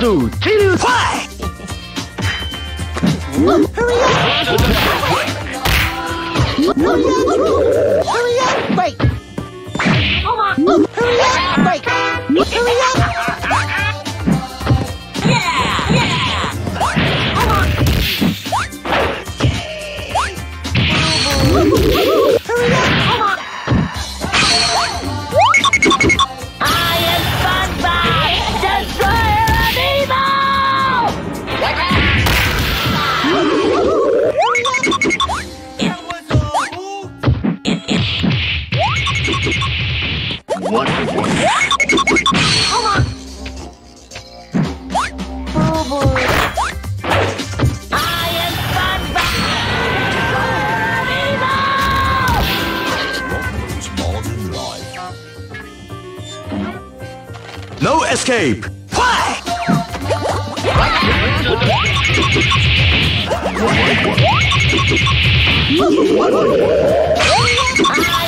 2, 5! Hurry up! Hurry up! Break! Hurry up! Break! Hurry up! Hurry up! I am SpongeBob, destroyer of evil! What? I am SpongeBob, destroyer of evil! No escape! Why? I